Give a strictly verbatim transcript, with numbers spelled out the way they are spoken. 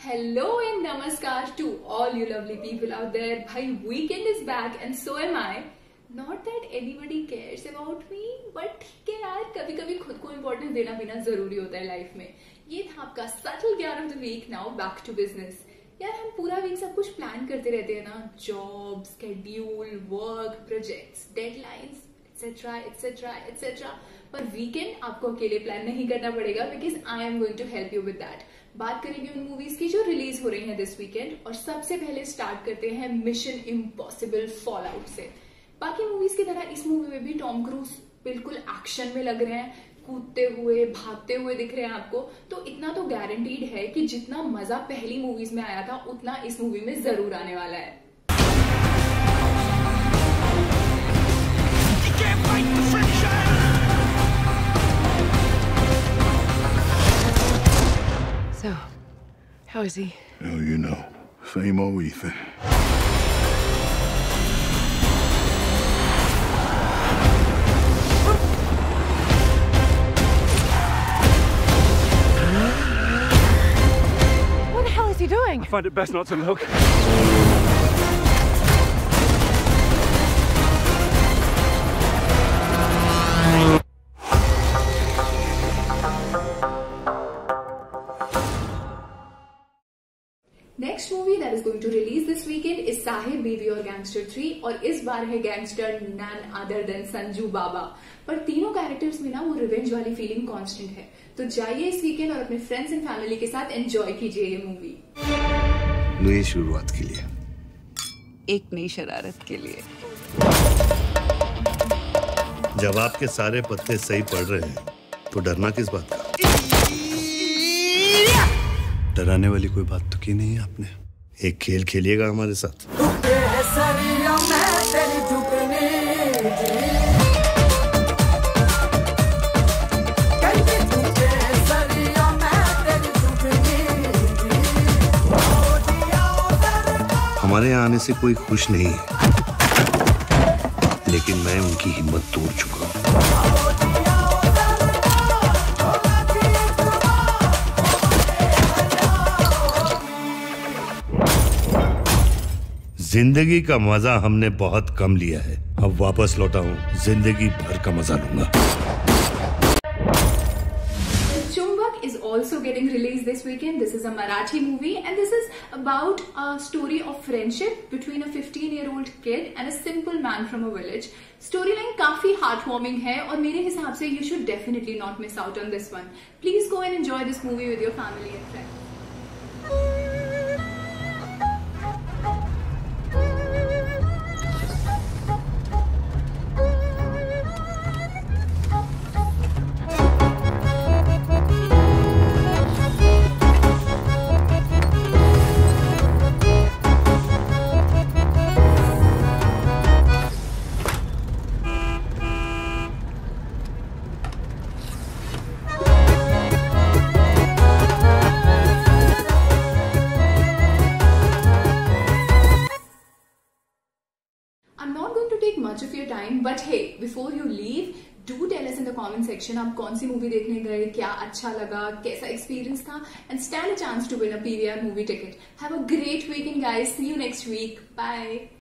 Hello and namaskar to all you lovely people out there. Bhai, weekend is back and so am I. Not that anybody cares about me, but ठीक है यार, कभी कभी खुद को importance देना भी ना जरूरी होता है लाइफ में. ये था आपका सटल ज्ञान of the week. Now back to business. यार हम पूरा वीक सब कुछ प्लान करते रहते हैं ना, job, schedule, work, projects, deadlines etcetera etcetera etcetera. पर वीकेंड आपको अकेले प्लान नहीं करना पड़ेगा because I am going to help you with that. बात करेंगे उन मूवीज की जो रिलीज हो रही हैं दिस वीकेंड. और सबसे पहले स्टार्ट करते हैं मिशन इम्पॉसिबल फॉल आउट से. बाकी मूवीज की तरह इस मूवी में भी टॉम क्रूज बिल्कुल एक्शन में लग रहे हैं, कूदते हुए भागते हुए दिख रहे हैं आपको. तो इतना तो गारंटीड है कि जितना मजा पहली मूवीज में आया था उतना इस मूवी में जरूर आने वाला है. So, how is he? Oh, you know, same old Ethan. What the hell is he doing? I find it best not to look. Next movie that is going to release this weekend is Saheb Biwi Aur Gangster three. और इस बार है gangster none other than Sanju Baba. पर तीनों characters में ना वो revenge वाली फीलिंग कांस्टेंट है. तो जाइए इस वीकेंड और अपने फ्रेंड्स एंड फैमिली के साथ एंजॉय कीजिए ये मूवी. नई शुरुआत के लिए, एक नई शरारत के लिए. जब आपके सारे पत्ते सही पड़ रहे हैं तो डरना किस बात का? डराने वाली कोई बात तो की नहीं है आपने. एक खेल खेलिएगा हमारे साथ. हमारे यहाँ आने से कोई खुश नहीं है, लेकिन मैं उनकी हिम्मत तोड़ चुका हूँ. जिंदगी का मजा हमने बहुत कम लिया है. अब वापस लौटा हूँ, जिंदगी भर का मजा लूंगा. Is also getting released this weekend. This is a Marathi movie and this is about a story of friendship between a fifteen year old kid and a simple man from a village. Storyline काफी heartwarming है और मेरे हिसाब से you should definitely not miss out on this one. Please go and enjoy this movie with your family and friends. I'm not going to take much of your time, but hey, before you leave, do tell us in the comment section आप कौन सी movie देखने गए, क्या अच्छा लगा, कैसा experience था, and stand a chance to win a P V R movie ticket. Have a great weekend, guys. See you next week. Bye.